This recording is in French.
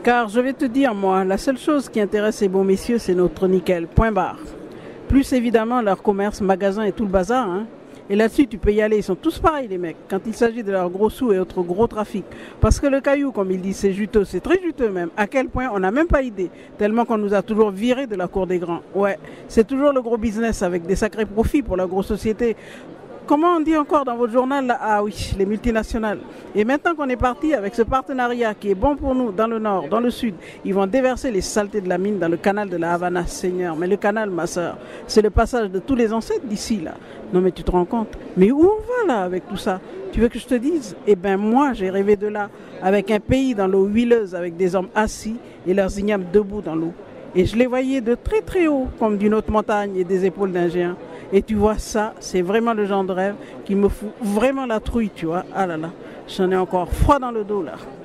Car je vais te dire, moi, la seule chose qui intéresse ces bons messieurs, c'est notre nickel, point barre. Plus évidemment leur commerce, magasin et tout le bazar. Hein. Et là-dessus, tu peux y aller, ils sont tous pareils les mecs, quand il s'agit de leurs gros sous et autres gros trafics. Parce que le caillou, comme ils disent, c'est juteux, c'est très juteux même. À quel point, on n'a même pas idée, tellement qu'on nous a toujours virés de la cour des grands. Ouais, c'est toujours le gros business avec des sacrés profits pour la grosse société. Comment on dit encore dans votre journal là? Ah oui, les multinationales. Et maintenant qu'on est parti avec ce partenariat qui est bon pour nous dans le nord, dans le sud, ils vont déverser les saletés de la mine dans le canal de la Havana, Seigneur. Mais le canal, ma soeur, c'est le passage de tous les ancêtres d'ici là. Non mais tu te rends compte? Mais où on va là avec tout ça? Tu veux que je te dise? Eh bien moi, j'ai rêvé de là, avec un pays dans l'eau huileuse, avec des hommes assis et leurs ignames debout dans l'eau. Et je les voyais de très très haut, comme d'une haute montagne et des épaules d'un géant. Et tu vois ça, c'est vraiment le genre de rêve qui me fout vraiment la trouille, tu vois. Ah là là, j'en ai encore froid dans le dos là.